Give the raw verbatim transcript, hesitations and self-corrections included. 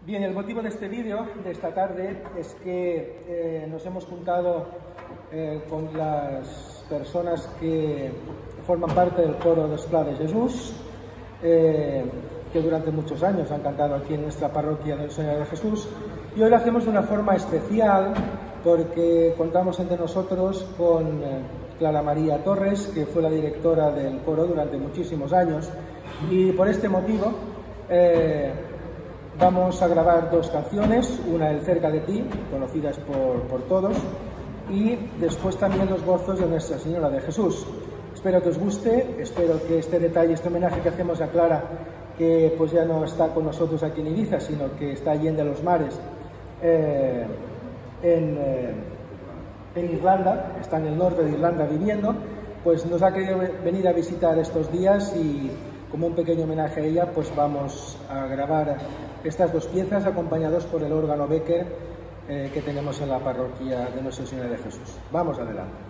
Bien, el motivo de este vídeo de esta tarde es que eh, nos hemos juntado eh, con las personas que forman parte del coro de Esplà de Jesús, eh, que durante muchos años han cantado aquí en nuestra parroquia del Señor de Jesús, y hoy lo hacemos de una forma especial porque contamos entre nosotros con eh, Clara María Torres, que fue la directora del coro durante muchísimos años, y por este motivo eh, vamos a grabar dos canciones, una El cerca de ti, conocidas por, por todos, y después también Los gozos de Nuestra Señora de Jesús. Espero que os guste, espero que este detalle, este homenaje que hacemos a Clara, que pues ya no está con nosotros aquí en Ibiza, sino que está allí en de los mares, eh, en, eh, en Irlanda, está en el norte de Irlanda viviendo, pues nos ha querido venir a visitar estos días y como un pequeño homenaje a ella, pues vamos a grabar estas dos piezas acompañados por el órgano Becker eh, que tenemos en la parroquia de Nuestra Señora de Jesús. Vamos adelante.